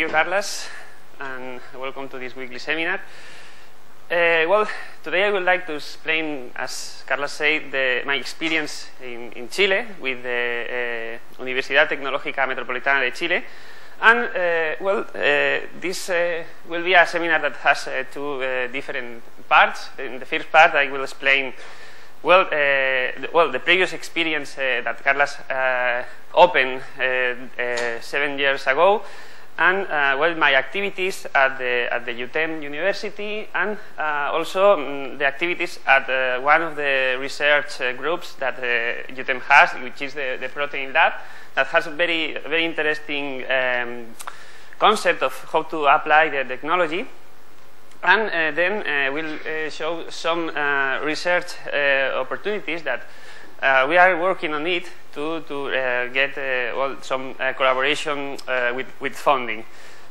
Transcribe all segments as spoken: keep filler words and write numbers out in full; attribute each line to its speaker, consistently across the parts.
Speaker 1: you, Carlos, and welcome to this weekly seminar. Uh, well, today I would like to explain, as Carlos said, the, my experience in, in Chile with the uh, Universidad Tecnológica Metropolitana de Chile. And, uh, well, uh, this uh, will be a seminar that has uh, two uh, different parts. In the first part, I will explain, well, uh, the, well, the previous experience uh, that Carlos uh, opened uh, uh, seven years ago, and uh, well, my activities at the at the U T E M University, and uh, also um, the activities at uh, one of the research uh, groups that uh, U T E M has, which is the, the Protein Lab, that has a very very interesting um, concept of how to apply the technology. And uh, then uh, we'll uh, show some uh, research uh, opportunities that uh, we are working on it to, to uh, get uh, well, some uh, collaboration uh, with, with funding.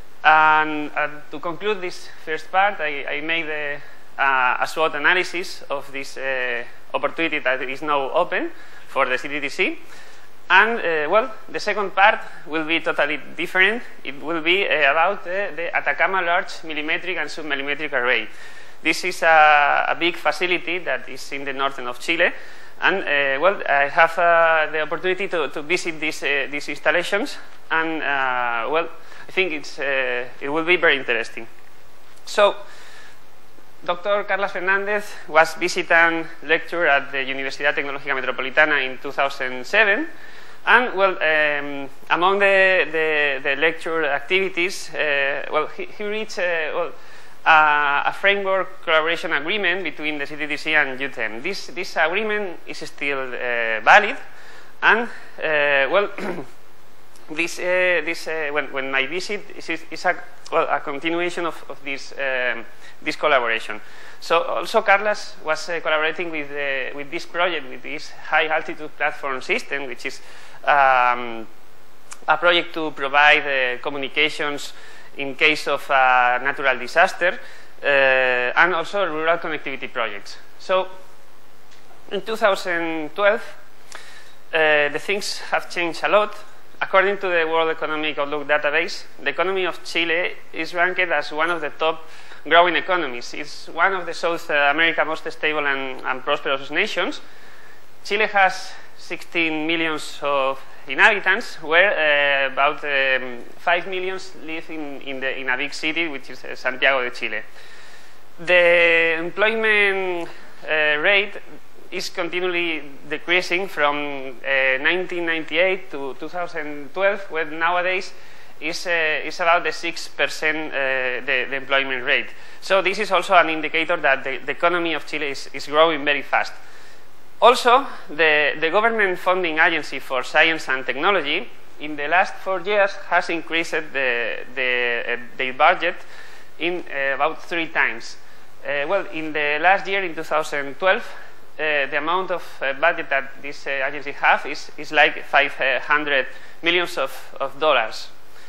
Speaker 1: And uh, to conclude this first part, I, I made a, uh, a SWOT analysis of this uh, opportunity that is now open for the C T T C. And, uh, well, the second part will be totally different. It will be uh, about uh, the Atacama Large Millimetric and Submillimetric Array. This is a, a big facility that is in the northern of Chile. And, uh, well, I have uh, the opportunity to, to visit these, uh, these installations. And, uh, well, I think it's, uh, it will be very interesting. So, Doctor Carlos Fernandez was visiting lecture at the Universidad Tecnológica Metropolitana in two thousand seven. And, well, um, among the, the, the lecture activities, uh, well, he, he reached uh, well, uh, a framework collaboration agreement between the C T T C and U T E M. This, this agreement is still uh, valid. And, uh, well, this, uh, this uh, when, when my visit is, is a, well, a continuation of, of this, um, this collaboration. So also Carlos was uh, collaborating with, uh, with this project, with this high altitude platform system, which is um, a project to provide uh, communications in case of a natural disaster, uh, and also rural connectivity projects. So in two thousand twelve, uh, the things have changed a lot. According to the World Economic Outlook database, the economy of Chile is ranked as one of the top growing economies. It's one of the South America's most stable and, and prosperous nations. Chile has sixteen million of inhabitants, where uh, about um, five million live in, in, the, in a big city, which is uh, Santiago de Chile. The employment uh, rate is continually decreasing from uh, nineteen ninety-eight to two thousand twelve, where nowadays is, uh, is about the six percent uh, the, the employment rate. So this is also an indicator that the, the economy of Chile is, is growing very fast. Also, the, the government funding agency for science and technology in the last four years has increased the, the, uh, their budget in uh, about three times. Uh, well, in the last year, in two thousand twelve, uh, the amount of uh, budget that this uh, agency has is, is like five hundred millions of, of dollars.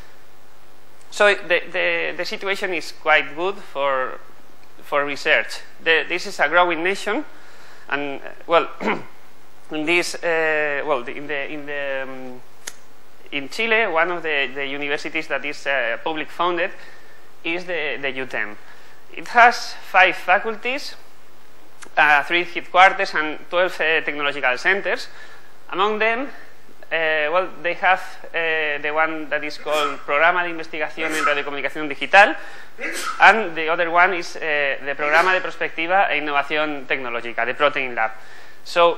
Speaker 1: So the, the, the situation is quite good for, for research. The, this is a growing nation, and, uh, well, in this, uh, well, in the, in the, um, in Chile, one of the, the universities that is uh, public funded is the, the U T E M. It has five faculties, uh, three headquarters, and twelve uh, technological centers. Among them, Uh, well, they have uh, the one that is called Programa de Investigación en Radiocomunicación Digital, and the other one is uh, the Programa de Prospectiva e Innovación Tecnológica, the Protein Lab. So,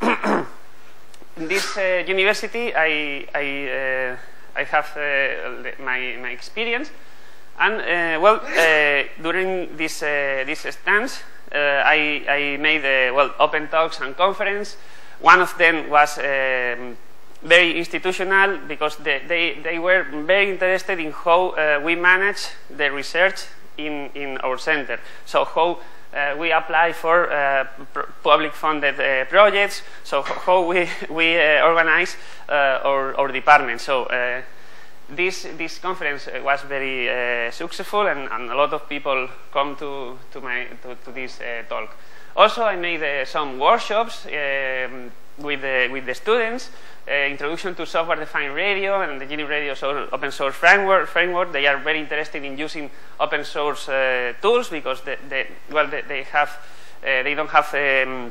Speaker 1: in this uh, university, I, I, uh, I have uh, my, my experience, and, uh, well, uh, during this, uh, this stance, uh, I, I made, uh, well, open talks and conference. One of them was um, very institutional, because they, they, they were very interested in how uh, we manage the research in, in our center. So how uh, we apply for uh, public funded uh, projects, so how we, we uh, organize uh, our, our department. So uh, this, this conference was very uh, successful, and, and a lot of people come to, to, my, to, to this uh, talk. Also, I made uh, some workshops um, with the, with the students. Uh, introduction to software-defined radio and the Genie Radio so open source framework, framework. They are very interested in using open source uh, tools because they, they, well, they, they have uh, they don't have um,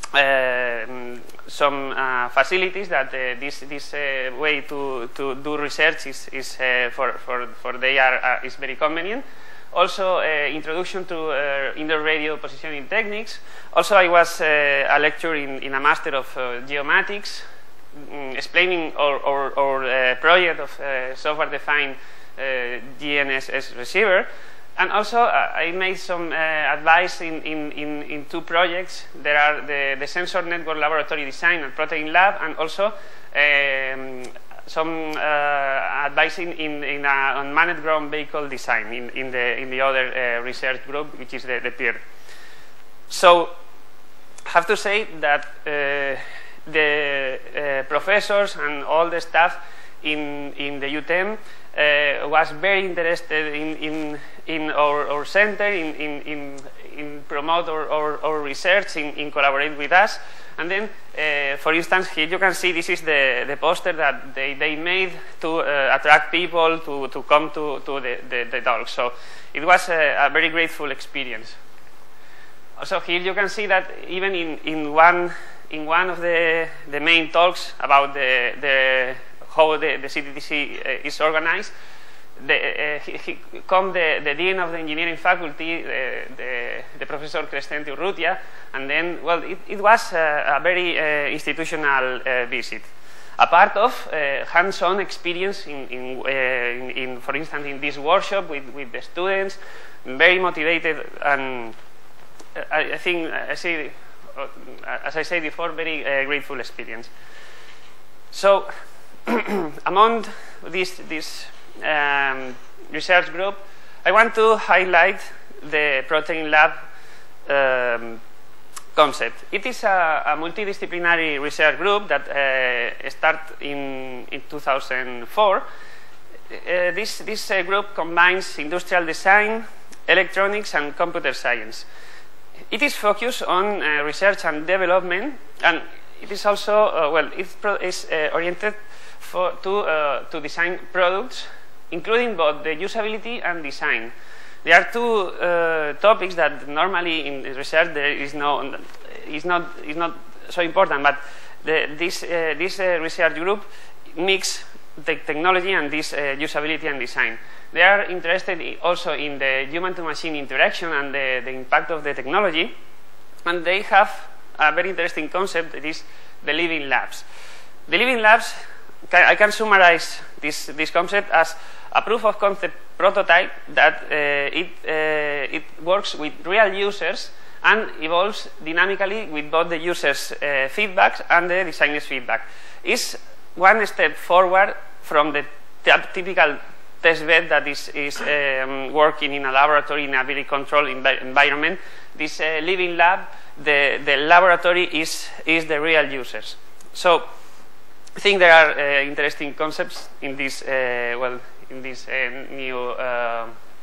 Speaker 1: uh, some uh, facilities that uh, this this uh, way to to do research is is uh, for for for they are uh, is very convenient. Also, uh, introduction to uh, indoor radio positioning techniques. Also, I was uh, a lecturer in, in a master of uh, geomatics, um, explaining our, our, our uh, project of uh, software-defined uh, G N S S receiver. And also, uh, I made some uh, advice in, in, in, in two projects. There are the, the Sensor Network Laboratory Design and Protein Lab, and also um, some uh, advising in, in a unmanned ground vehicle design in, in, the, in the other uh, research group, which is the, the PIR. So, I have to say that uh, the uh, professors and all the staff in, in the U T E M uh, was very interested in, in, in our, our center, in, in, in, in promote our, our, our research, in, in collaborate with us. And then, uh, for instance, here you can see this is the, the poster that they, they made to uh, attract people to, to come to, to the, the, the talk. So it was a, a very grateful experience. Also here you can see that even in, in, one, in one of the, the main talks about the, the, how the, the C T T C uh, is organized, The, uh, he, he come the, the dean of the engineering faculty, uh, the, the professor Crescenti Urrutia, and then, well, it, it was a, a very uh, institutional uh, visit. A part of uh, hands-on experience in, in, uh, in, in, for instance, in this workshop with, with the students, very motivated, and uh, I, I think, I say, uh, as I said before, very uh, grateful experience. So, among these, these Um, research group, I want to highlight the Protein Lab um, concept. It is a, a multidisciplinary research group that uh, started in, in two thousand four. Uh, this this uh, group combines industrial design, electronics, and computer science. It is focused on uh, research and development, and it is also, uh, well, it is uh, oriented for, to, uh, to design products, including both the usability and design. There are two uh, topics that normally in research there is no, is not, is not so important, but the, this, uh, this uh, research group mix the technology and this uh, usability and design. They are interested also in the human-to-machine interaction and the, the impact of the technology, and they have a very interesting concept, that is the living labs. The living labs, I can summarize this, this concept as a proof of concept prototype that uh, it, uh, it works with real users and evolves dynamically with both the users' uh, feedbacks and the designer's feedback. It's one step forward from the typical test bed that is, is um, working in a laboratory in a very controlled envi environment. This uh, living lab, the, the laboratory is, is the real users. So I think there are uh, interesting concepts in this, uh, well, in this uh, new uh,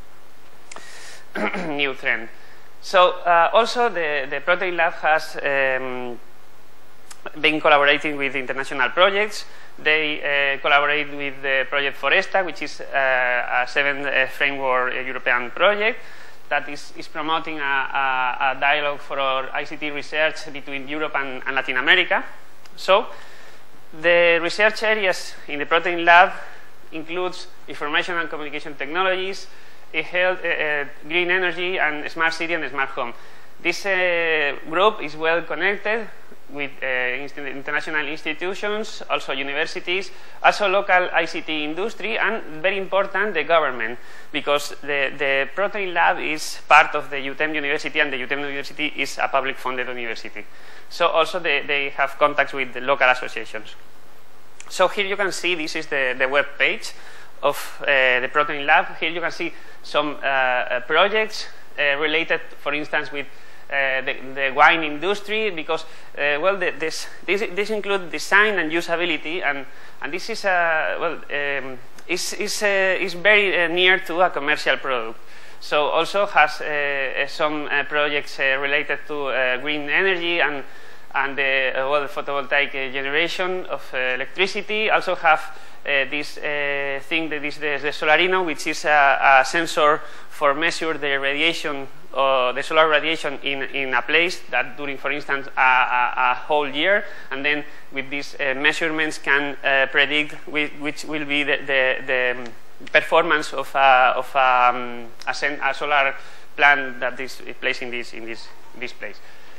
Speaker 1: new trend. So uh, also the, the Protein Lab has um, been collaborating with international projects. They uh, collaborate with the project Foresta, which is uh, a seventh uh, framework uh, European project that is, is promoting a, a, a dialogue for our I C T research between Europe and, and Latin America. So the research areas in the Protein Lab includes information and communication technologies, health, uh, uh, green energy, and smart city and smart home. This uh, group is well connected with uh, international institutions, also universities, also local I C T industry, and very important, the government, because the, the Protein Lab is part of the U T E M University, and the U T E M University is a public funded university. So also they, they have contacts with the local associations. So here you can see, this is the, the web page of uh, the Protein Lab. Here you can see some uh, uh, projects uh, related, for instance, with uh, the, the wine industry, because, uh, well, the, this, this, this includes design and usability, and, and this is, uh, well, um, is, is, uh, is very uh, near to a commercial product. So also has uh, some uh, projects uh, related to uh, green energy and and the, uh, well, photovoltaic uh, generation of uh, electricity. Also have uh, this uh, thing that is the, the Solarino, which is a, a sensor for measure the radiation, uh, the solar radiation in, in a place that during, for instance, a, a, a whole year, and then with these uh, measurements can uh, predict which, which will be the, the, the performance of a, of a, um, a, sen a solar plant that is placed in this, in this, this place.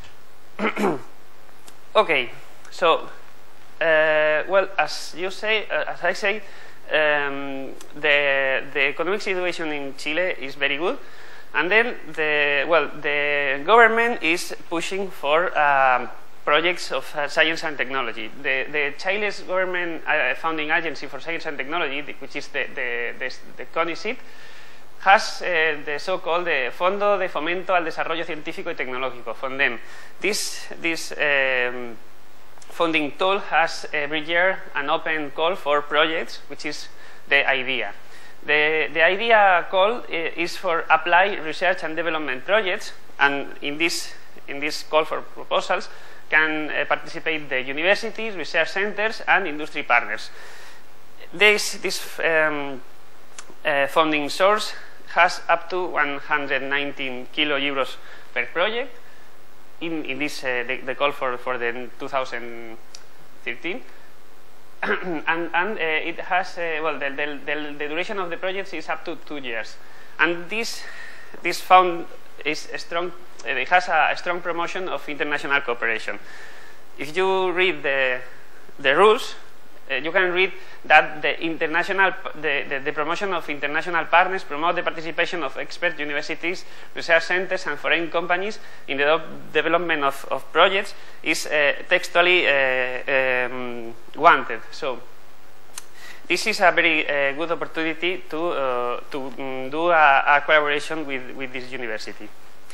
Speaker 1: Okay, so, uh, well, as you say, uh, as I say, um, the, the economic situation in Chile is very good. And then, the, well, the government is pushing for um, projects of uh, science and technology. The, the Chile's government uh, founding agency for science and technology, which is the, the, the, the CONICET, has uh, the so-called the Fondo de Fomento al Desarrollo Científico y Tecnológico, FONDEM. This, this um, funding tool has every year an open call for projects, which is the idea. The, the idea call is for applied research and development projects, and in this, in this call for proposals can uh, participate the universities, research centers, and industry partners. This, this um, uh, funding source has up to one hundred nineteen kilo euros per project in, in this, uh, the, the call for, for the two thousand thirteen. and and uh, it has, uh, well, the, the, the, the duration of the projects is up to two years. And this, this fund is a strong, uh, it has a, a strong promotion of international cooperation. If you read the, the rules, uh, you can read that the international, the, the, the promotion of international partners promote the participation of expert universities, research centers, and foreign companies in the development of, of projects is uh, textually uh, um, wanted. So this is a very uh, good opportunity to uh, to um, do a, a collaboration with with this university.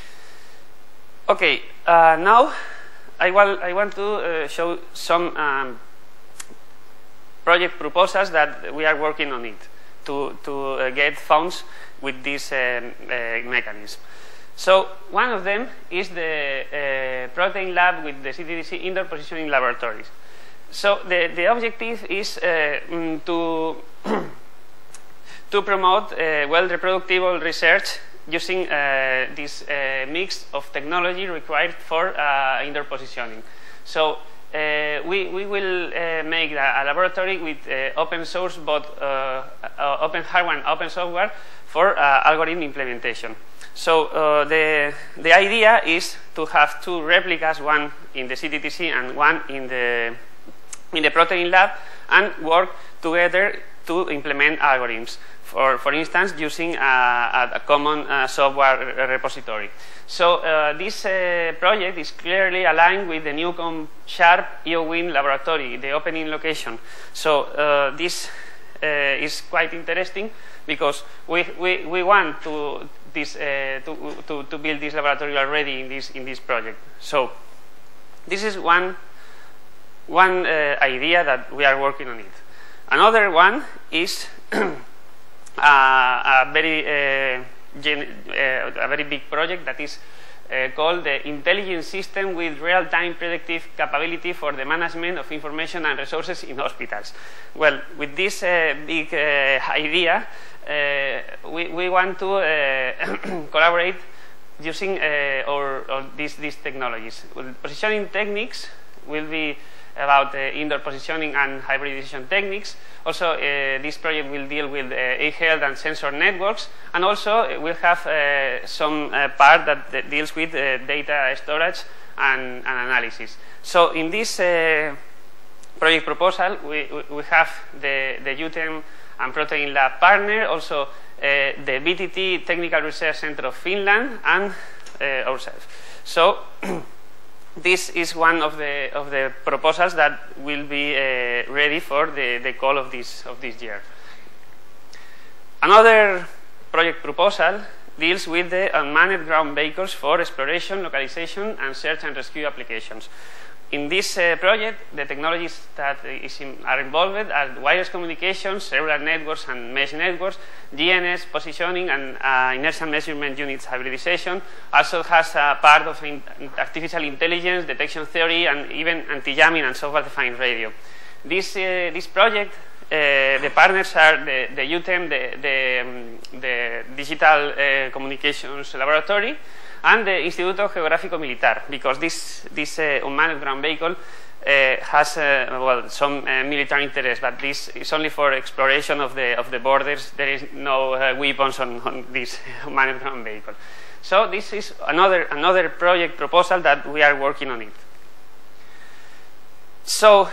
Speaker 1: Okay, uh, now I will I want to uh, show some. Um, project proposals that we are working on it to, to uh, get funds with this um, uh, mechanism. So one of them is the uh, protein lab with the C T D C indoor positioning laboratories. So the, the objective is uh, mm, to, to promote uh, well reproducible research using uh, this uh, mix of technology required for uh, indoor positioning. So Uh, we, we will uh, make a, a laboratory with uh, open source, both uh, uh, open hardware and open software for uh, algorithm implementation. So uh, the, the idea is to have two replicas, one in the C T T C and one in the, in the protein lab, and work together to implement algorithms. For, for instance, using a, a common uh, software repository. So uh, this uh, project is clearly aligned with the Newcomb Sharp EOWIN laboratory, the opening location. So uh, this uh, is quite interesting because we, we, we want to, this, uh, to, to, to build this laboratory already in this, in this project. So this is one, one uh, idea that we are working on it. Another one is Uh, a very uh, gen uh, a very big project that is uh, called the Intelligent System with Real-Time Predictive Capability for the Management of Information and Resources in Hospitals. Well, with this uh, big uh, idea, uh, we, we want to uh, collaborate using uh, or, or these, these technologies. Well, positioning techniques will be about uh, indoor positioning and hybridization techniques. Also, uh, this project will deal with uh, e-health and sensor networks, and also uh, we'll have uh, some uh, part that, that deals with uh, data storage and, and analysis. So in this uh, project proposal, we, we have the, the U T E M and Protein Lab partner, also uh, the B T T Technical Research Center of Finland, and uh, ourselves. So this is one of the of the proposals that will be uh, ready for the, the call of this of this year. Another project proposal deals with the unmanned ground vehicles for exploration, localization, and search and rescue applications. in this uh, project, the technologies that is in, are involved are wireless communications, cellular networks, and mesh networks, G N S, positioning, and uh, inertial measurement units hybridization. Also has a part of in artificial intelligence, detection theory, and even anti-jamming and software-defined radio. This, uh, this project, uh, the partners are the, the U T E M, the, the, um, the Digital uh, Communications Laboratory, and the Instituto Geográfico Militar, because this, this uh, unmanned ground vehicle uh, has uh, well, some uh, military interest, but this is only for exploration of the, of the borders. There is no uh, weapons on, on this unmanned ground vehicle. So this is another, another project proposal that we are working on it. So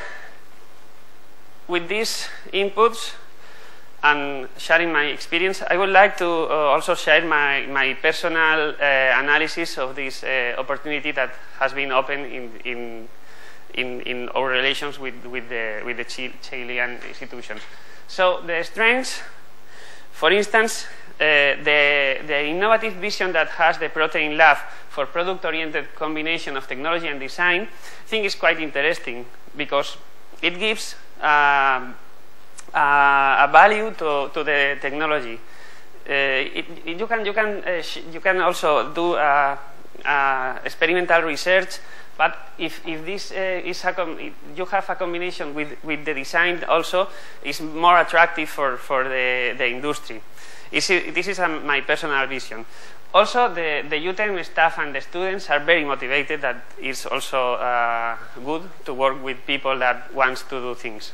Speaker 1: with these inputs and sharing my experience, I would like to uh, also share my, my personal uh, analysis of this uh, opportunity that has been opened in, in, in, in our relations with, with the, with the Chilean institutions. So the strengths, for instance, uh, the, the innovative vision that has the Protein Lab for product-oriented combination of technology and design, I think is quite interesting because it gives um, Uh, a value to, to the technology. Uh, it, it, you can you can uh, you can also do uh, uh, experimental research, but if if this uh, is a com you have a combination with with the design also is more attractive for for the the industry. Is it, this is a, my personal vision. Also, the the U T E M staff and the students are very motivated. That is also uh, good to work with people that wants to do things.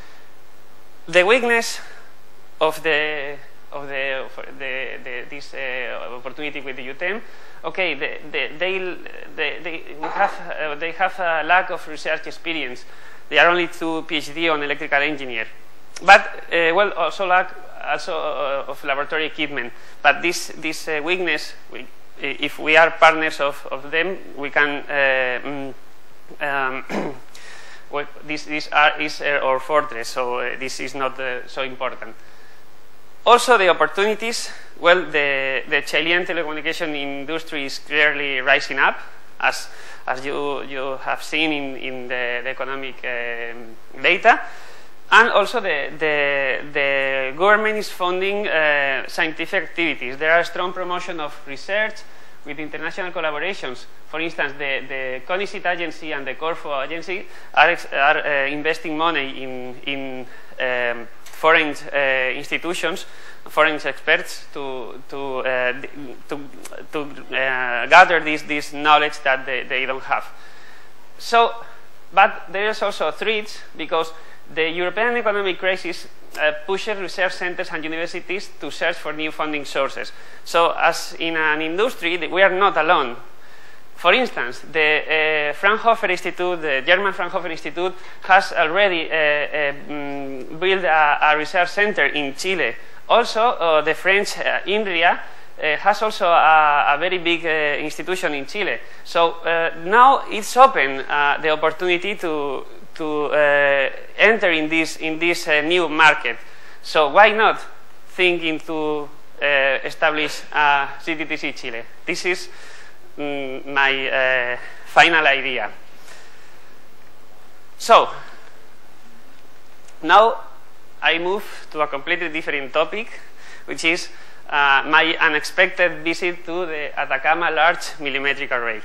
Speaker 1: The weakness of the of the, of the, the this uh, opportunity with the U T E M, okay, the, the, they they they have uh, they have a lack of research experience. They are only two PhD on electrical engineer, but uh, well, also lack also uh, of laboratory equipment. But this this uh, weakness, we, if we are partners of of them, we can. Uh, um, Well, this, this are, is uh, our fortress, so uh, this is not uh, so important. Also, the opportunities. Well, the, the Chilean telecommunication industry is clearly rising up, as, as you, you have seen in, in the, the economic um, data. And also, the, the, the government is funding uh, scientific activities. There are strong promotion of research with international collaborations. For instance, the, the CONICET agency and the Corfo agency are, are uh, investing money in, in um, foreign uh, institutions, foreign experts to, to, uh, to, to uh, gather this, this knowledge that they, they don't have. So, but there is also threats because the European economic crisis uh, pushes research centers and universities to search for new funding sources. So as in an industry, we are not alone. For instance, the uh, Fraunhofer Institute, the German Fraunhofer Institute, has already uh, uh, mm, built a, a research center in Chile. Also, uh, the French uh, INRIA uh, has also a, a very big uh, institution in Chile. So uh, now it's open uh, the opportunity to to uh, enter in this in this uh, new market. So why not thinking to uh, establish uh, C T T C Chile? This is mm, my uh, final idea. So now I move to a completely different topic, which is uh, my unexpected visit to the Atacama Large Millimetric Array.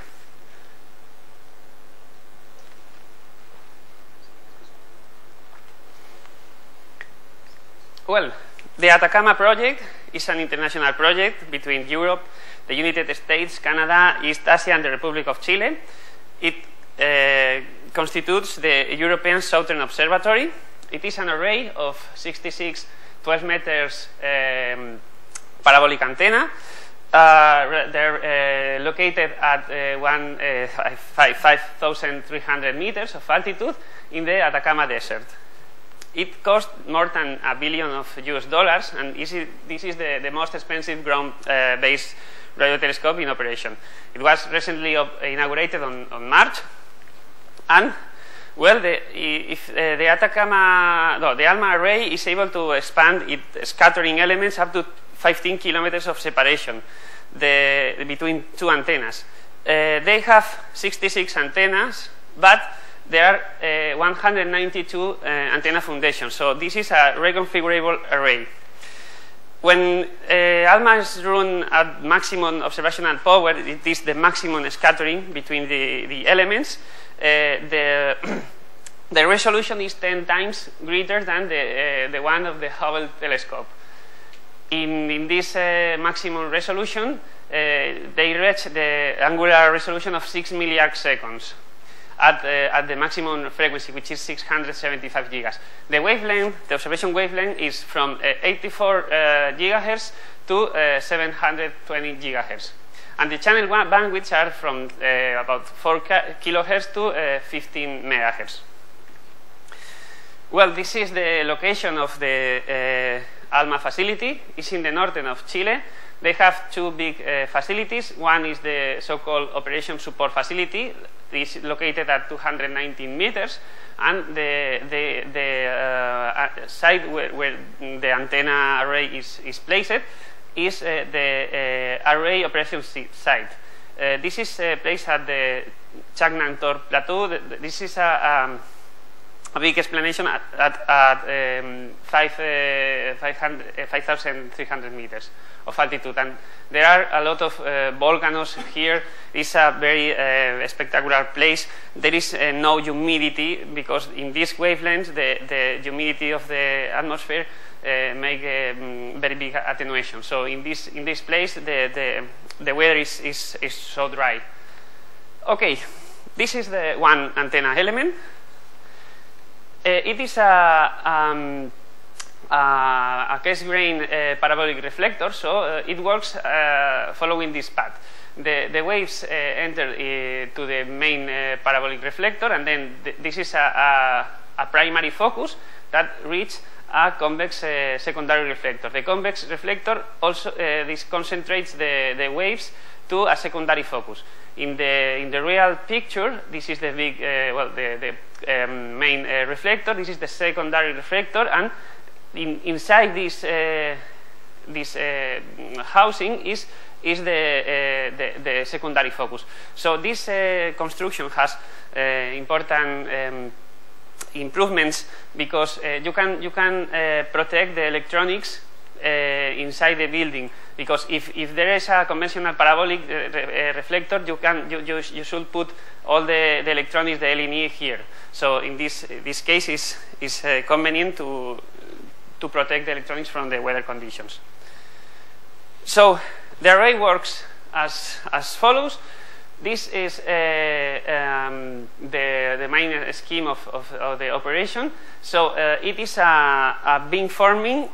Speaker 1: Well, the Atacama project is an international project between Europe, the United States, Canada, East Asia, and the Republic of Chile. It uh, constitutes the European Southern Observatory. It is an array of sixty-six twelve meters um, parabolic antenna. Uh, they're uh, located at uh, one, uh, five thousand three hundred meters of altitude in the Atacama Desert. It cost more than a billion of U S dollars, and this is the, the most expensive ground-based uh, radio telescope in operation. It was recently inaugurated on, on March, and well, the, if uh, the Atacama, no, the ALMA array is able to expand its scattering elements up to fifteen kilometers of separation the, between two antennas. Uh, they have sixty-six antennas, but there are uh, one hundred ninety-two uh, antenna foundations. So this is a reconfigurable array. When uh, ALMA is run at maximum observational power, it is the maximum scattering between the, the elements. Uh, the, the resolution is ten times greater than the, uh, the one of the Hubble telescope. In, in this uh, maximum resolution, uh, they reach the angular resolution of six milliarc seconds at, uh, at the maximum frequency, which is six hundred seventy-five gigas. The wavelength, the observation wavelength, is from uh, eighty-four uh, gigahertz to uh, seven hundred twenty gigahertz. And the channel bandwidths are from uh, about four kilohertz to uh, fifteen megahertz. Well, this is the location of the uh, ALMA facility. It's in the northern of Chile. They have two big uh, facilities. One is the so-called Operation Support Facility. It's located at two hundred nineteen meters. And the, the, the uh, site where, where the antenna array is, is placed is uh, the uh, array operation site. Uh, this is uh, placed at the Chagnan Tor Plateau. This is a, um, a big explanation at, at, at um, five thousand three hundred meters of altitude. And there are a lot of uh, volcanoes here. It's a very uh, spectacular place. There is uh, no humidity because in these wavelengths the, the humidity of the atmosphere uh, make um, very big attenuation. So in this in this place the the, the weather is, is is so dry. Okay, this is the one antenna element. Uh, it is a um, Uh, a case-grain uh, parabolic reflector, so uh, it works uh, following this path. The, the waves uh, enter uh, to the main uh, parabolic reflector, and then th this is a, a, a primary focus that reaches a convex uh, secondary reflector. The convex reflector also uh, this concentrates the, the waves to a secondary focus. In the in the real picture, this is the big uh, well the, the um, main uh, reflector. This is the secondary reflector, and In, inside this uh, this uh, housing is is the, uh, the the secondary focus. So this uh, construction has uh, important um, improvements because uh, you can you can uh, protect the electronics uh, inside the building. Because if if there is a conventional parabolic uh, re uh, reflector, you can you, you you should put all the, the electronics, the L N E here. So in this this case is is uh, convenient to to protect the electronics from the weather conditions. So the array works as, as follows. This is uh, um, the, the main scheme of, of, of the operation. So uh, it is a, a beamforming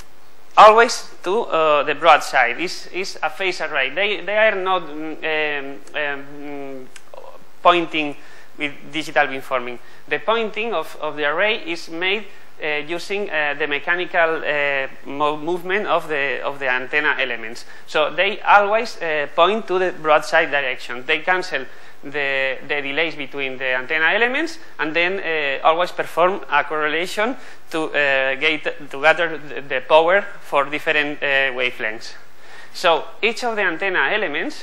Speaker 1: always to uh, the broadside. This is a phase array. They, they are not um, um, pointing with digital beamforming. The pointing of, of the array is made Uh, using uh, the mechanical uh, mo movement of the of the antenna elements. So they always uh, point to the broadside direction. They cancel the, the delays between the antenna elements, and then uh, always perform a correlation to uh, get to gather the, the power for different uh, wavelengths. So each of the antenna elements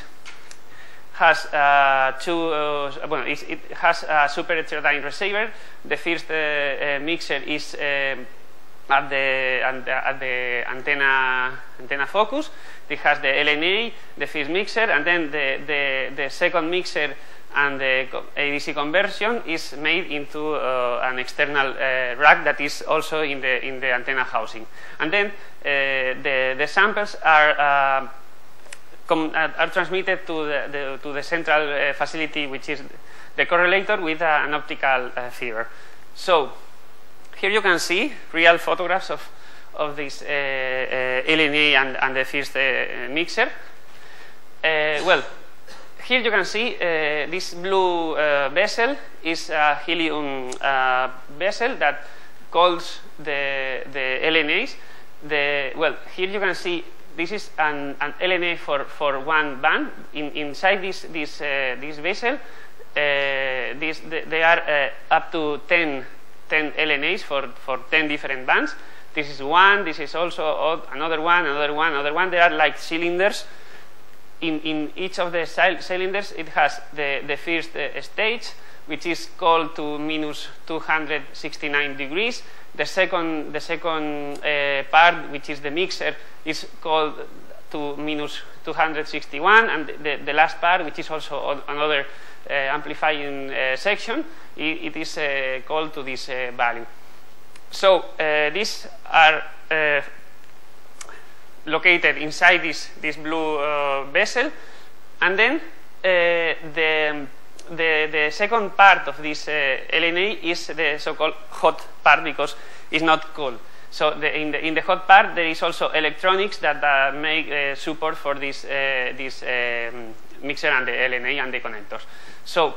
Speaker 1: has uh, two. Uh, well, it, it has a super heterodyne receiver. The first uh, uh, mixer is uh, at the at the antenna antenna focus. It has the L N A, the first mixer, and then the the, the second mixer and the A D C conversion is made into uh, an external uh, rack that is also in the in the antenna housing. And then uh, the the samples are. Uh, Com are transmitted to the, the, to the central uh, facility, which is the correlator with uh, an optical uh, fiber. So here you can see real photographs of, of this uh, uh, L N A and, and the first uh, mixer. Uh, well, here you can see uh, this blue uh, vessel is a helium uh, vessel that calls the, the L N As. The, well, here you can see this is an, an L N A for, for one band. In, inside this this uh, this vessel, uh, this, the, they are uh, up to ten, ten L N As for, for ten different bands. This is one. This is also another one, another one, another one. They are like cylinders. In in each of the cylinders, it has the the first uh, stage which is called to minus two hundred sixty-nine degrees. The second, the second uh, part, which is the mixer, is called to minus two hundred sixty-one, and the, the last part, which is also another uh, amplifying uh, section, it, it is uh, called to this uh, value. So uh, these are uh, located inside this, this blue uh, vessel, and then uh, the, the, the second part of this uh, L N A is the so-called hot part, because it's not cold. So the, in, the, in the hot part, there is also electronics that uh, make uh, support for this, uh, this um, mixer and the L N A and the connectors. So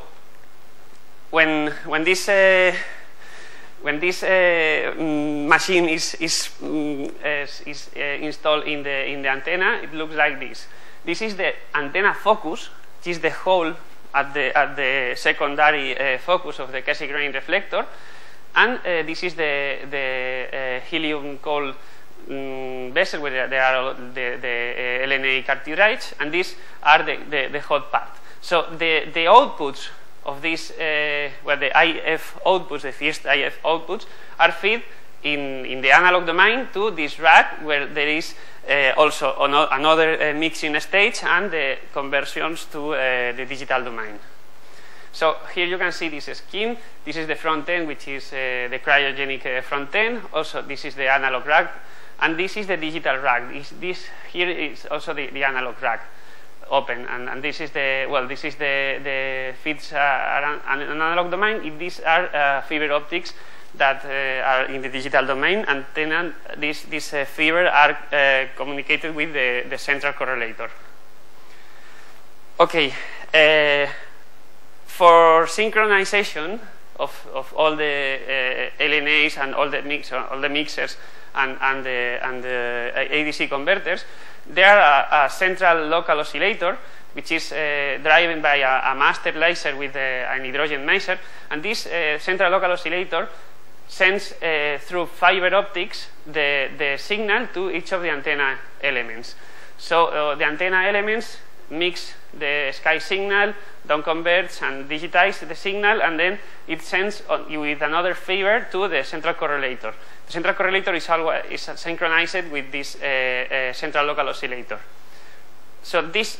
Speaker 1: when, when this uh, when this uh, machine is, is, um, is, is uh, installed in the, in the antenna, it looks like this. This is the antenna focus, which is the hole at the, at the secondary uh, focus of the Cassegrain reflector. And uh, this is the, the uh, helium cold um, vessel where there are the, the uh, L N A cartridges, and these are the, the, the hot part. So the, the outputs of this, uh, well, the I F outputs, the first I F outputs, are fed in, in the analog domain to this rack, where there is uh, also another uh, mixing stage and the conversions to uh, the digital domain. So here you can see this scheme. This is the front end, which is uh, the cryogenic uh, front end. Also, this is the analog rack, and this is the digital rack. This, this here is also the, the analog rack open, and, and this is the well, this is the the feeds uh, an, an analog domain. These are uh, fiber optics that uh, are in the digital domain, and then these these uh, fiber are uh, communicated with the the central correlator. Okay. Uh, For synchronization of, of all the uh, L N As and all the mix, all the mixers and, and the, and the A D C converters, there are a, a central local oscillator which is uh, driven by a, a master laser with a, an hydrogen miser, and this uh, central local oscillator sends uh, through fiber optics the, the signal to each of the antenna elements. So uh, the antenna elements mix the sky signal, down converts and digitize the signal, and then it sends on, with another fiber to the central correlator. The central correlator is, always, is synchronized with this uh, uh, central local oscillator. So this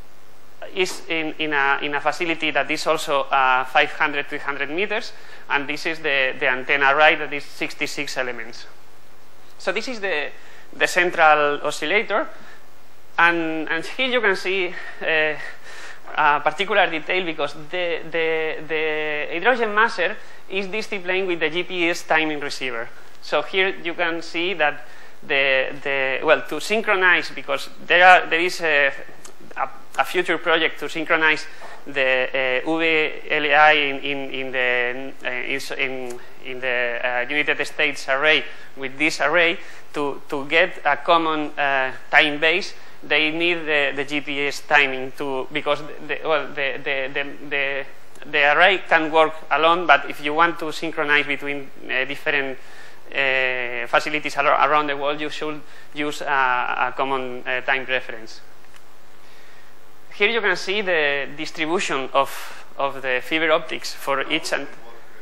Speaker 1: is in, in, a, in a facility that is also uh, five hundred, three hundred meters, and this is the, the antenna array that is sixty-six elements. So this is the, the central oscillator. And, and here you can see uh, a particular detail, because the, the, the hydrogen maser is disciplined with the G P S timing receiver. So here you can see that the, the well, to synchronize, because there, are, there is a, a, a future project to synchronize the uh, U V L I in, in, in the, uh, in, in the uh, United States array with this array, to, to get a common uh, time base. They need the, the G P S timing to, because the, well, the, the, the, the, the array can work alone, but if you want to synchronize between uh, different uh, facilities around the world, you should use a, a common uh, time reference. Here you can see the distribution of, of the fiber optics for each and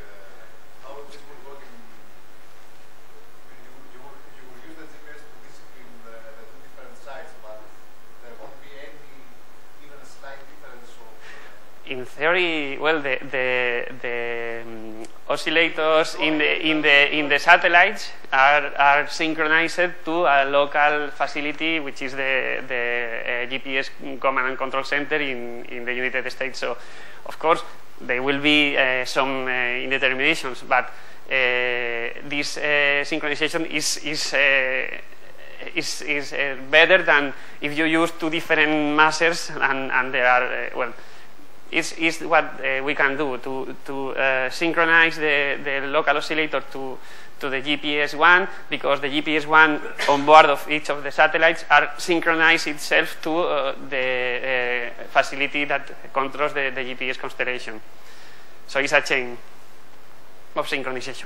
Speaker 1: in theory, well, the the, the um, oscillators in the in the in the satellites are are synchronized to a local facility, which is the the uh, G P S command and control center in in the United States. So, of course, there will be uh, some uh, indeterminations, but uh, this uh, synchronization is is. Uh, is, is uh, better than if you use two different masers and, and there are, uh, well, Is, is what uh, we can do to, to uh, synchronize the, the local oscillator to, to the G P S one, because the G P S one on board of each of the satellites are synchronized itself to uh, the uh, facility that controls the, the G P S constellation. So it's a chain of synchronization.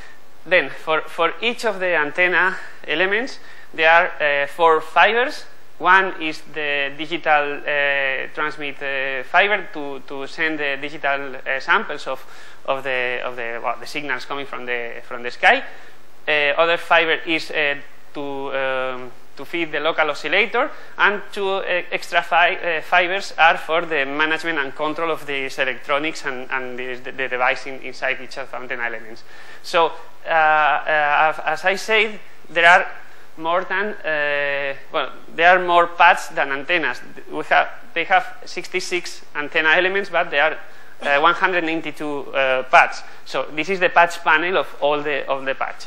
Speaker 1: Then for, for each of the antenna elements, there are uh, four fibers One is the digital uh, transmit uh, fiber to, to send the digital uh, samples of, of, the, of the, well, the signals coming from the, from the sky. Uh, other fiber is uh, to, um, to feed the local oscillator, and two uh, extra fi uh, fibers are for the management and control of these electronics and, and the, the device in, inside each of the antenna elements. So, uh, uh, as I said, there are more than, uh, well, there are more pads than antennas. We have, they have sixty-six antenna elements, but there are uh, one hundred ninety-two uh, pads. So this is the patch panel of all the, of the patch.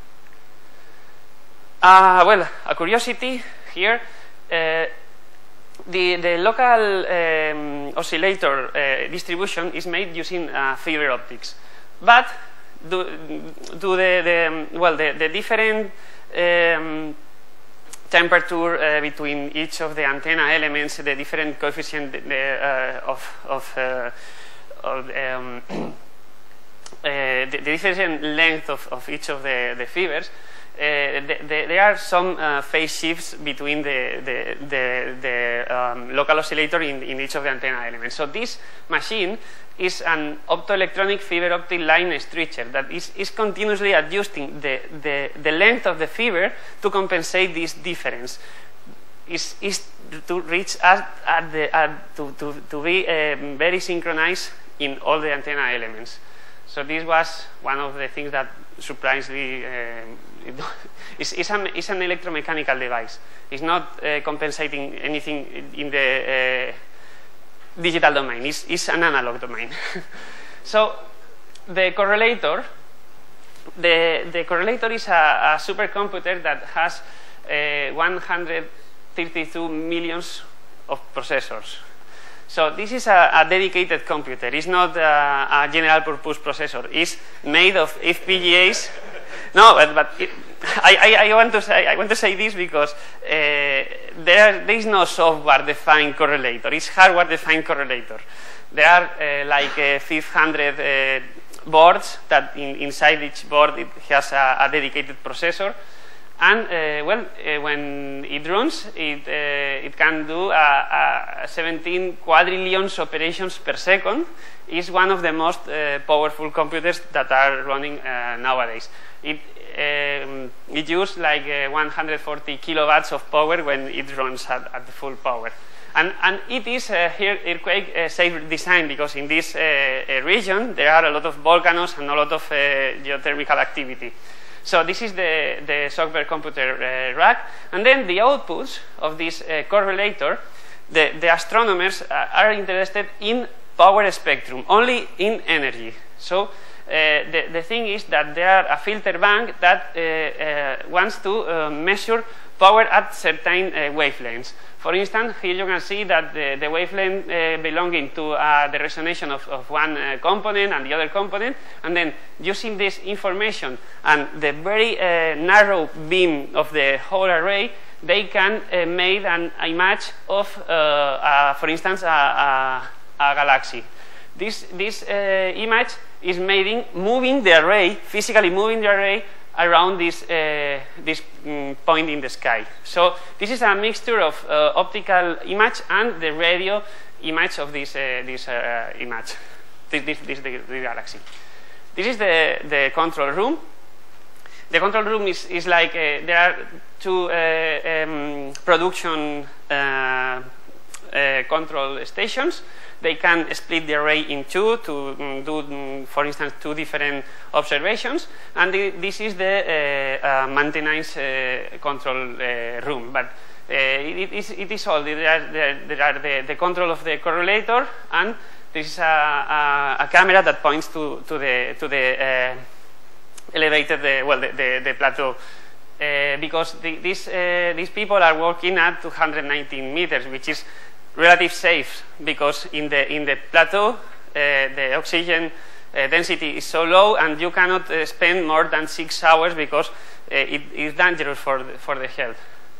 Speaker 1: Uh, well, a curiosity here, uh, the, the local um, oscillator uh, distribution is made using uh, fiber optics. But do, do the, the, well, the, the different Um, temperature uh, between each of the antenna elements, the different coefficient uh, of, of, uh, of um, uh, the, the different length of, of each of the, the fibers. Uh, the, the, there are some uh, phase shifts between the, the, the, the um, local oscillator in, in each of the antenna elements. So this machine is an optoelectronic fiber optic line stretcher that is, is continuously adjusting the, the, the length of the fiber to compensate this difference. Is, is to reach at, at the, at, to, to, to be um, very synchronized in all the antenna elements. So this was one of the things that surprised me. Um, it, it's, it's, an, it's an electromechanical device. It's not uh, compensating anything in the uh, digital domain. It's, it's an analog domain. So the correlator, the, the correlator is a, a supercomputer that has uh, one hundred thirty-two millions of processors. So this is a, a dedicated computer. It's not a, a general purpose processor. It's made of F P G As. No, but, but it, I, I, I want to say I want to say this because uh, there there is no software-defined correlator. It's hardware-defined correlator. There are uh, like uh, five hundred uh, boards that in, inside each board it has a, a dedicated processor. And uh, well, uh, when it runs, it, uh, it can do uh, uh, seventeen quadrillions operations per second. It's one of the most uh, powerful computers that are running uh, nowadays. It, um, it uses like uh, one hundred forty kilowatts of power when it runs at, at the full power. And, and it is uh, here earthquake uh, safe design, because in this uh, uh, region there are a lot of volcanoes and a lot of uh, geothermal activity. So this is the, the software computer uh, rack. And then the outputs of this uh, correlator, the, the astronomers uh, are interested in power spectrum, only in energy. So uh, the, the thing is that there are a filter bank that uh, uh, wants to uh, measure power at certain uh, wavelengths. For instance, here you can see that the, the wavelength uh, belonging to uh, the resonation of, of one uh, component and the other component, and then using this information and the very uh, narrow beam of the whole array, they can uh, make an image of, uh, uh, for instance, a, a, a galaxy. This, this uh, image is made in moving the array, physically moving the array around this, uh, this um, point in the sky. So this is a mixture of uh, optical image and the radio image of this, uh, this uh, image, this, this, this, the, the galaxy. This is the, the control room. The control room is, is like, uh, there are two uh, um, production uh, uh, control stations. They can split the array in two to um, do, um, for instance, two different observations. And the, this is the uh, uh, maintenance uh, control uh, room. But uh, it, is, it is all. There are, there, there are the, the control of the correlator, and this is a, a, a camera that points to, to the, to the uh, elevated, uh, well, the, the, the plateau. Uh, because the, these, uh, these people are working at two hundred nineteen meters, which is relative safe, because in the in the plateau uh, the oxygen uh, density is so low, and you cannot uh, spend more than six hours because uh, it is dangerous for the, for the health.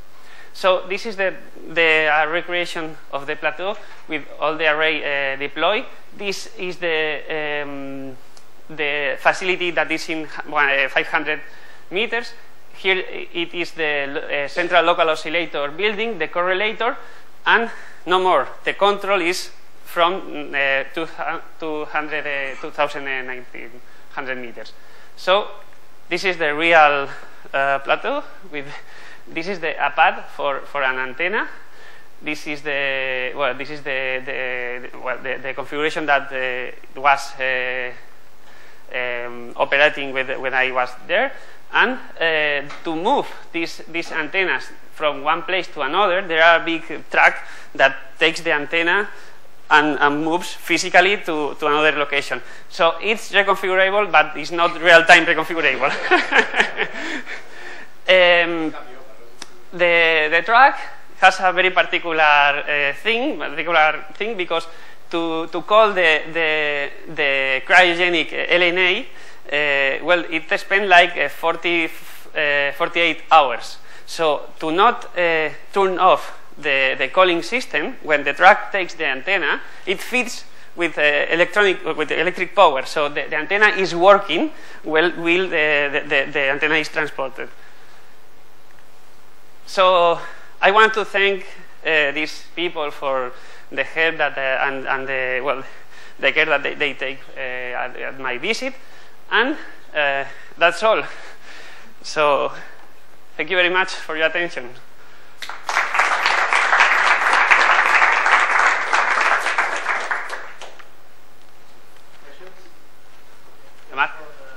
Speaker 1: So this is the the uh, recreation of the plateau with all the array uh, deployed. This is the um, the facility that is in five hundred meters. here it is the uh, central local oscillator building, the correlator, and no more. The control is from uh, two thousand nineteen hundred meters. So this is the real uh, plateau. With this is the a pad for for an antenna. This is the well. This is the the well the, the configuration that uh, was uh, um, operating with when I was there. And uh, to move these these antennas from one place to another, there are a big track that takes the antenna and, and moves physically to, to another location. So it's reconfigurable, but it's not real-time reconfigurable. um, the, the track has a very particular uh, thing, particular thing because to, to call the, the, the cryogenic L N A, uh, well, it spent like uh, forty, uh, forty-eight hours. So to not uh, turn off the, the calling system, when the track takes the antenna, it feeds with uh, electronic with electric power. So the, the antenna is working well while the, the, the antenna is transported. So I want to thank uh, these people for the help that uh, and, and the well the care that they, they take uh, at, at my visit, and uh, that's all. So thank you very much for your attention. Mark?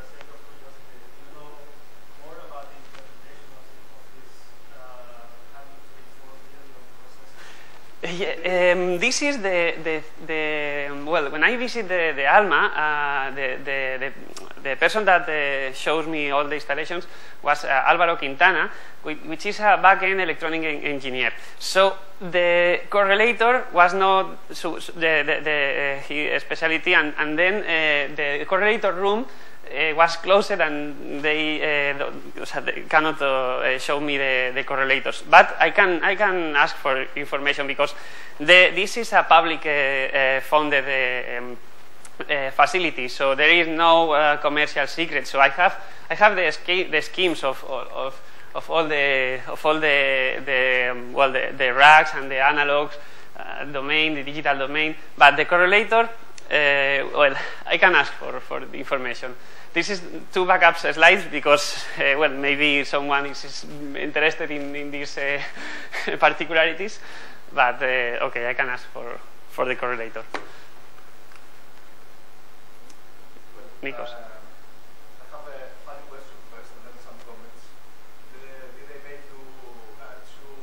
Speaker 1: Yeah, um, this is the, the, the, well, when I visit the, the ALMA, uh, the, the, the, the person that uh, shows me all the installations was uh, Alvaro Quintana, which, which is a back-end electronic en engineer. So the correlator was not so, so the, the, the uh, his specialty, and, and then uh, the correlator room Uh, was closed, and they, uh, they cannot uh, show me the, the correlators. But I can I can ask for information because the, this is a public uh, uh, funded uh, um, uh, facility, so there is no uh, commercial secret. So I have I have the sch the schemes of of of all the of all the the um, well the, the racks and the analogs uh, domain, the digital domain, but the correlator. Uh, well, I can ask for, for the information. This is two backup slides because, uh, well, maybe someone is, is interested in, in these uh, particularities, but uh, okay, I can ask for, for the correlator. Nikos.
Speaker 2: Uh, I have a funny question first and then some comments. Did, uh, did they make you uh, chew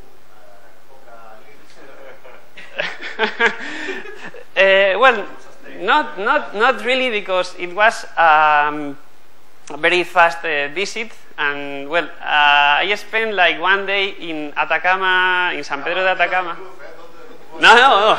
Speaker 2: uh, coca leaves?
Speaker 1: uh, well, Not, not, not really, because it was um, a very fast uh, visit, and well, uh, I spent like one day in Atacama, in San Pedro de Atacama. No, no, no.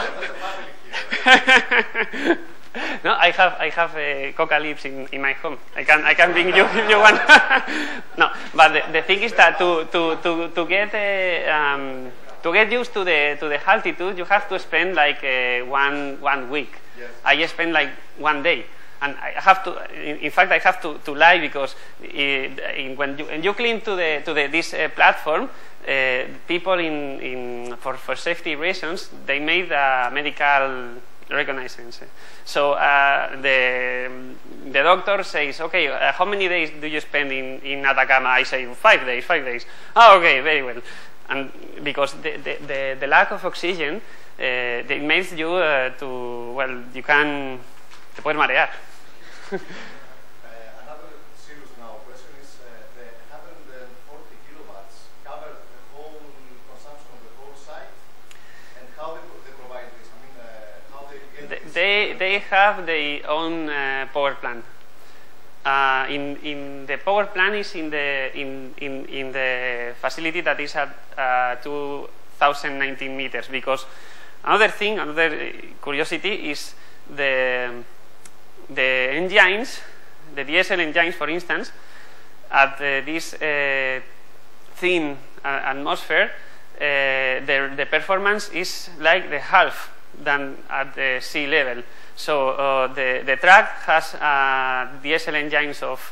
Speaker 1: No, I have, I have uh, coca leaves in, in my home. I can, I can bring you if you want. No, but the, the thing is that to, to, to, to get uh, um, to get used to the to the altitude, you have to spend like uh, one one week. Yes. I just spent like one day, and I have to. In, in fact, I have to, to lie because it, in, when you when you climb to the to the this uh, platform, uh, people in in for for safety reasons they made a medical reconnaissance. So uh, the the doctor says, okay, uh, how many days do you spend in in Atacama? I say five days, five days. Oh, okay, very well. And because the the the, the lack of oxygen. Uh, it makes you uh, to, well, you can, te puedes marear.
Speaker 2: uh, another serious now question is uh, the one hundred forty kilowatts cover the whole consumption of the whole site, and how they, they provide this? I mean, uh, how they get
Speaker 1: they,
Speaker 2: this?
Speaker 1: They, they have their own uh, power plant. Uh, in, in the power plant is in the, in, in, in the facility that is at uh, two thousand nineteen meters, because another thing, another curiosity is the, the engines, the D S L engines, for instance, at uh, this uh, thin uh, atmosphere, uh, the, the performance is like the half than at the sea level. So uh, the, the track has uh, D S L engines of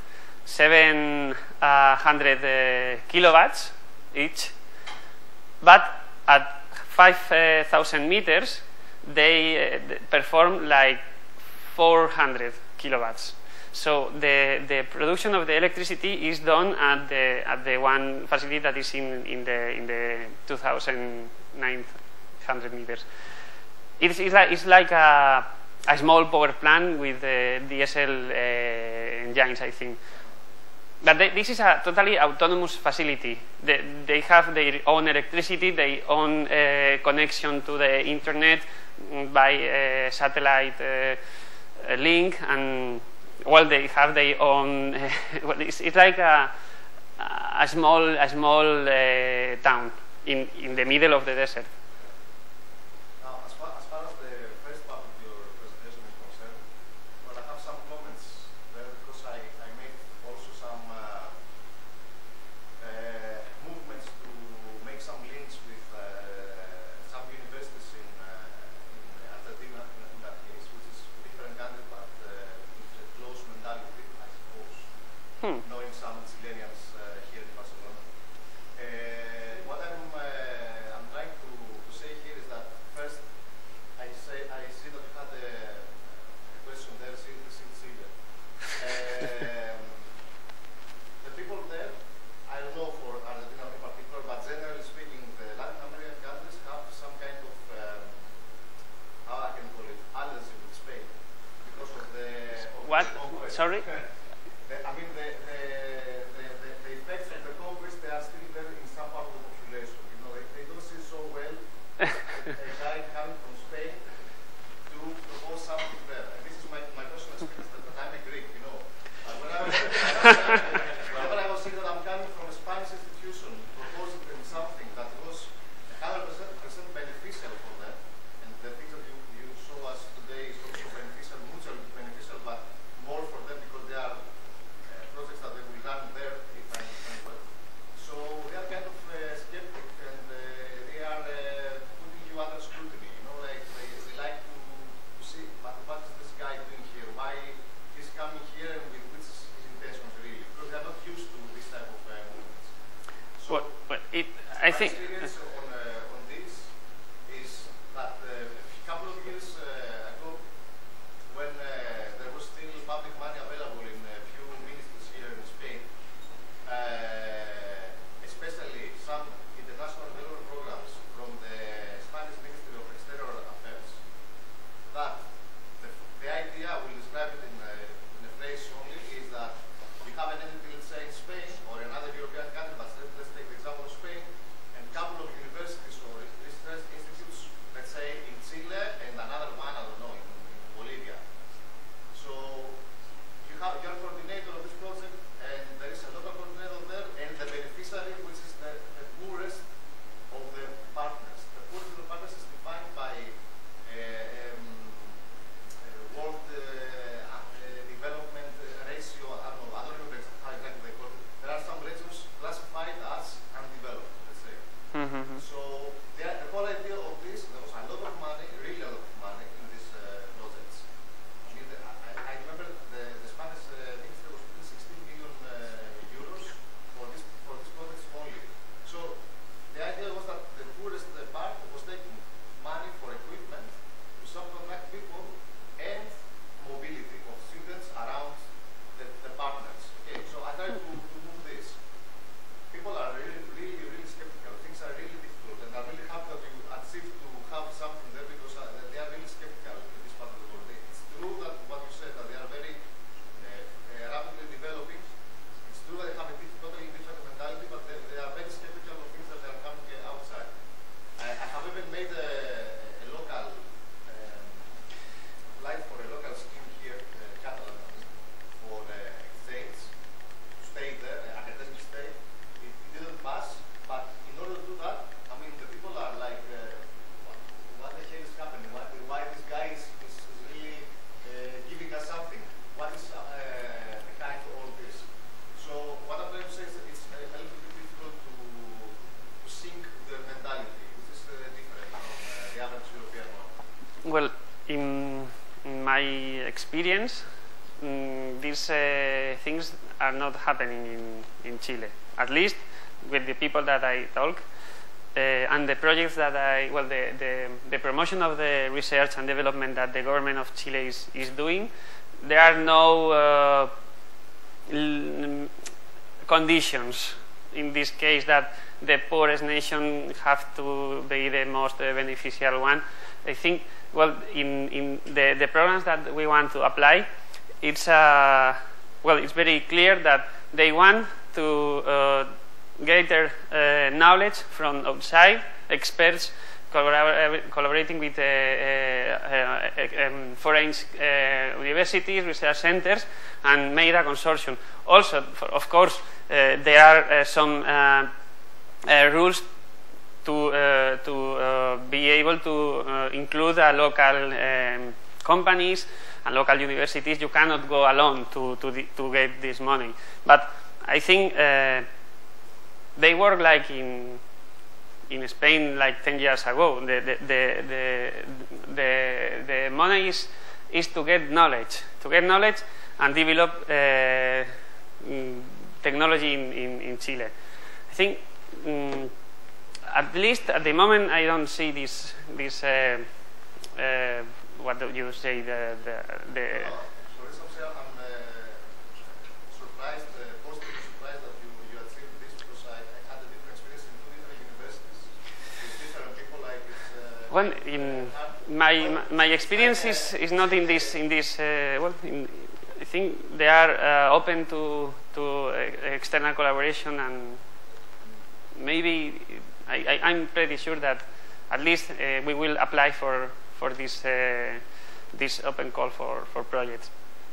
Speaker 1: seven hundred uh, kilowatts each, but at five thousand meters they uh, perform like four hundred kilowatts. So the, the production of the electricity is done at the at the one facility that is in in the in the two thousand nine hundred meters. It's, it's like it's like a, a small power plant with uh, diesel uh, engines, I think. But they, this is a totally autonomous facility. They, they have their own electricity, their own uh, connection to the internet by uh, satellite uh, link, and well, they have their own. Uh, well, it's, it's like a, a small, a small uh, town in in the middle of the desert.
Speaker 2: Now, as far as, far as the first part of your presentation is concerned, well, I have some comments there because I, I made also some uh, uh, movements to make some links with uh, some universities in, uh, in Argentina, in that case, which is a different country, but uh, with a close mentality, I suppose,
Speaker 1: Hmm.
Speaker 2: knowing some Chileans uh, here in Barcelona. Uh, what I'm, uh, I'm trying to, to say here is that first, I say I see that you had a, a question there, see, see Chile. Um, the people there, I don't know for Argentina in particular, but generally speaking, the Latin American countries have some kind of, um, how I can call it, allergy with Spain because of the of
Speaker 1: What?
Speaker 2: the conquest.
Speaker 1: Sorry?
Speaker 2: The, I mean, the, the, the, the, the effects of the conquest, they are still there in some part of the population. You know, they, they don't see so well a, a guy coming from Spain to propose something there. And this is my, my personal experience that, that I'm a Greek, you know. Uh, when I was, whenever I was saying that I'm coming from a Spanish institution, proposing them something that was one hundred percent beneficial for them, and the things that you, you show us today is also beneficial, mutually beneficial, but more for them because they are uh, projects that they will run there, if I understand well. So they are kind of uh, skeptic, and uh, they are uh, putting you under scrutiny. You know, like they, they like to, to see what, what is this guy doing here, why he's coming here, and with which is his intentions really, because they are not used to this type of uh, movements. So
Speaker 1: Well, well, it, I
Speaker 2: my
Speaker 1: think.
Speaker 2: experience on, uh, on this is that uh, a couple of years uh, ago, when uh, there was still public money available in a few ministries here in Spain, uh, especially some international development programs from the Spanish Ministry of External Affairs, that the, the idea, I will describe it in a, in a phrase only, is that you have an entity, let's say in Spain or another European country, but let's, let's take the example of Spain, and a couple of universities or research institutes, let's say in Chile, and another one, I don't know, in, in Bolivia. So you have your coordinator of this project, and there is a local coordinator there, and the beneficiary, which is the, the poorest of the partners. The poorest of the partners is defined by uh, um, uh, World uh, uh, Development Ratio. I don't know. I don't remember how exactly they call it. There are some ratios classified as undeveloped, let's say.
Speaker 1: Mm-hmm.
Speaker 2: So the, the whole idea of this, there was a lot of money, really a lot of money in these uh, projects. I mean, the, I, I remember the, the Spanish uh, ministry was putting sixteen million uh, euros for this for these projects only. So the idea was that the poorest uh, part was taking money for equipment to subcontract people and mobility of students around the, the partners. Okay, so I tried to, to move this. People are really, really, really skeptical. Things are really difficult, and I'm really happy that you achieved to have something there because uh, they are really skeptical in this part of the world. It's true that what you said, that they are very uh, uh, rapidly developing. It's true that they have a diff totally different mentality, but they, they are very skeptical of things that they are coming uh, outside. I, I have even made a, a local um, applied for a local scheme here, uh, Catalan, for uh, exchange, to stay there, uh, academic stay. It, it didn't pass, but in order to do that, I mean, the people are like, uh, what, what the hell is happening? Why, why this guy is, is, is really uh, giving us something? What is uh, behind all this? So what I'm trying to say is that it's a, a little bit difficult to, to sync with their mentality, which is uh, different from uh, the average European one.
Speaker 1: Well, in, in my experience, mm, these uh, things are not happening in, in Chile, at least with the people that I talk. Uh, and the projects that I, well, the, the, the promotion of the research and development that the government of Chile is, is doing, there are no uh, l conditions in this case that the poorest nation have to be the most uh, beneficial one. I think, well, in, in the, the programs that we want to apply, it's, uh, well, it's very clear that they want to uh, greater uh, knowledge from outside, experts collabor collaborating with uh, uh, uh, um, foreign uh, universities, research centers, and made a consortium. Also, for, of course, uh, there are uh, some uh, uh, rules to, uh, to uh, be able to uh, include uh, local um, companies and local universities. You cannot go alone to, to, the, to get this money. But I think uh, they work like in in Spain like ten years ago. The the the the, the, the money is is to get knowledge, to get knowledge and develop uh, technology in, in, in Chile. I think um, at least at the moment I don't see this this uh, uh, what do you say the the, the Well, in my my experience is, is not in this in this. Uh, well, in, I think they are uh, open to to uh, external collaboration, and maybe I, I, I'm pretty sure that at least uh, we will apply for for this uh, this open call for for projects.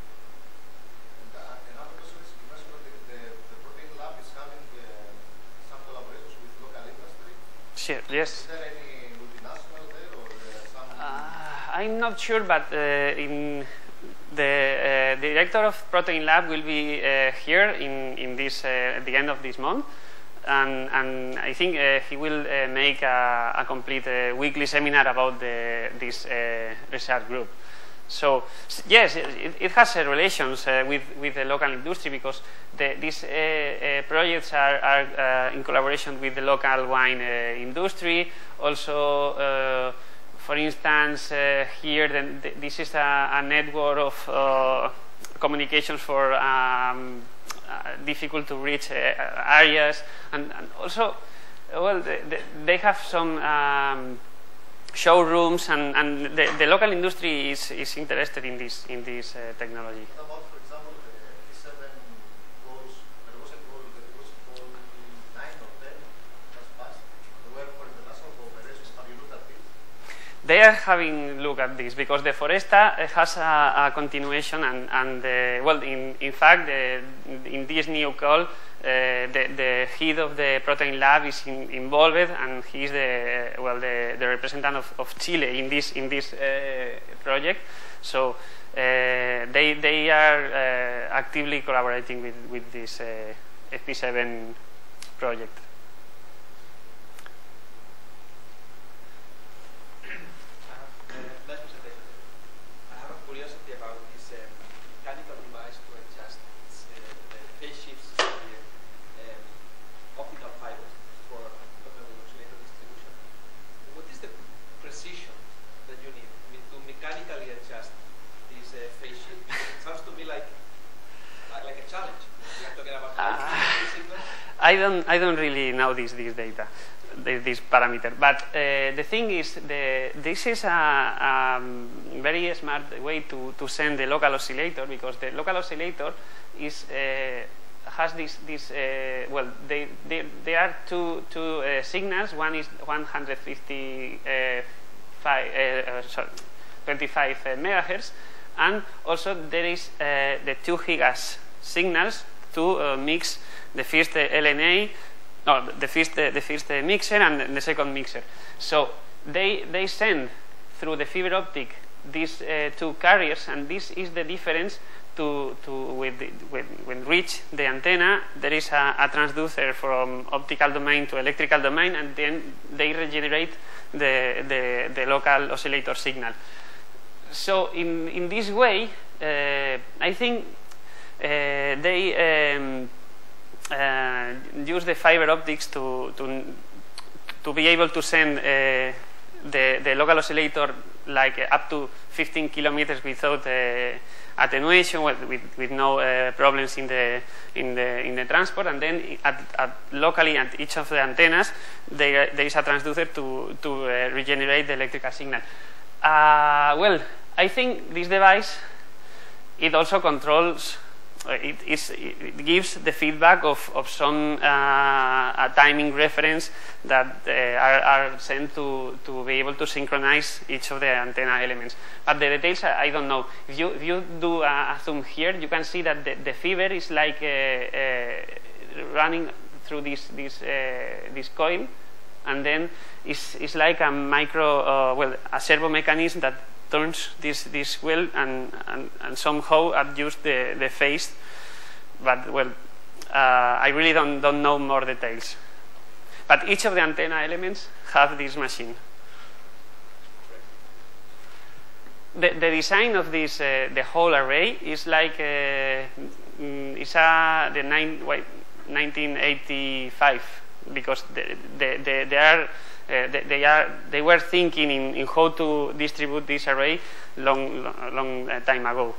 Speaker 2: Another question is, you mentioned that the, the Protein Lab is having uh, some collaborations with local industry.
Speaker 1: Sure. Yes.
Speaker 2: Is there any
Speaker 1: I'm not sure, but uh, in the uh, director of Protein Lab will be uh, here in in this uh, at the end of this month, and and I think uh, he will uh, make a, a complete uh, weekly seminar about the, this uh, research group. So yes, it, it has uh, relations uh, with with the local industry, because the, these uh, uh, projects are, are uh, in collaboration with the local wine uh, industry. Also, uh, for instance, uh, here then th this is a, a network of uh, communications for um, uh, difficult to reach uh, areas, and, and also, well, the, the, they have some um, showrooms, and, and the, the local industry is, is interested in this in this uh, technology.
Speaker 2: What about, for example, the P seven goals? There was a goal that was called nine or ten was passed. There were for international cooperation. Have you looked at this?
Speaker 1: They are having a look at this, because the Foresta has a, a continuation, and, and uh, well, in, in fact, uh, in this new call, uh, the, the head of the Protein Lab is in, involved, and he is the well the, the representative of, of Chile in this in this uh, project. So uh, they they are uh, actively collaborating with with this uh, F P seven project. I don't, I don't really know this, this data, this, this parameter. But uh, the thing is, the, this is a, a very smart way to, to send the local oscillator, because the local oscillator is uh, has this, this uh, well, they, they, there are two, two uh, signals. One is one hundred fifty-five, uh, sorry, twenty-five uh, megahertz, and also there is uh, the two gigas signals to uh, mix the first uh, L N A, no, the first uh, the first uh, mixer and the second mixer. So they they send through the fiber optic these uh, two carriers, and this is the difference to to with the, when when reach the antenna. There is a, a transducer from optical domain to electrical domain, and then they regenerate the the, the local oscillator signal. So in in this way, uh, I think uh, they um, uh, use the fiber optics to to to be able to send uh, the the local oscillator like uh, up to fifteen kilometers without uh, attenuation, with, with, with no uh, problems in the in the in the transport, and then at, at locally at each of the antennas there, there is a transducer to to uh, regenerate the electrical signal. Uh, well, I think this device, it also controls. Uh, it, is, it gives the feedback of, of some uh, a timing reference that uh, are, are sent to, to be able to synchronize each of the antenna elements. But the details, I, I don't know. If you, if you do a, a zoom here, you can see that the, the fiber is like uh, uh, running through this, this, uh, this coil, and then it's, it's like a micro, uh, well, a servo mechanism that turns this this wheel and, and, and somehow adjusts the, the phase, but well, uh, I really don't don't know more details. But each of the antenna elements have this machine. The, the design of this uh, the whole array is like uh, it's a the nine, nineteen eighty-five, because the, the, the, they are. Uh, they, they are. They were thinking in, in how to distribute this array long, long, long uh, time ago.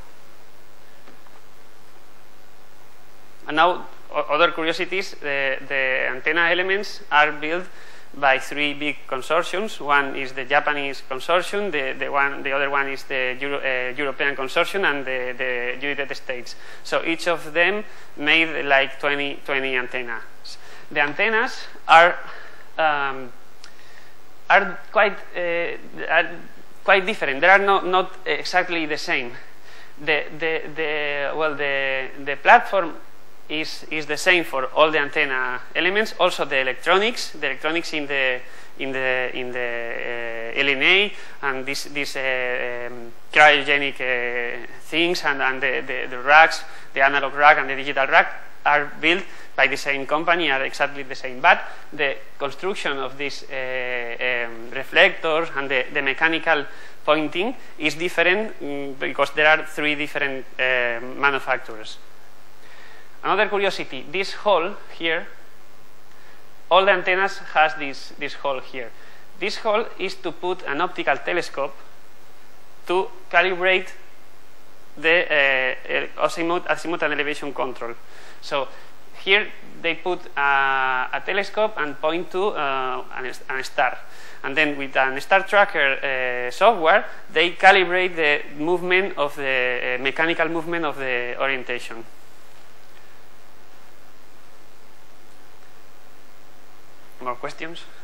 Speaker 1: And now, other curiosities: the, the antenna elements are built by three big consortiums. One is the Japanese consortium. The, the one, the other one is the Euro, uh, European consortium, and the, the United States. So each of them made like twenty, twenty antennas. The antennas are. Um, are quite uh, are quite different. They are not not exactly the same. The the the well the the platform is is the same for all the antenna elements. Also the electronics, the electronics in the in the in the uh, L N A and this this uh, um, cryogenic uh, things and and the, the the racks, the analog rack and the digital rack are built by the same company, are exactly the same, but the construction of these uh, um, reflectors and the, the mechanical pointing is different um, because there are three different uh, manufacturers. Another curiosity: this hole here, all the antennas has this this hole here. This hole is to put an optical telescope to calibrate the uh, azimuth, azimuth and elevation control. So here they put uh, a telescope and point to uh, a star. And then with an star tracker uh, software, they calibrate the movement of the uh, mechanical movement of the orientation. More questions?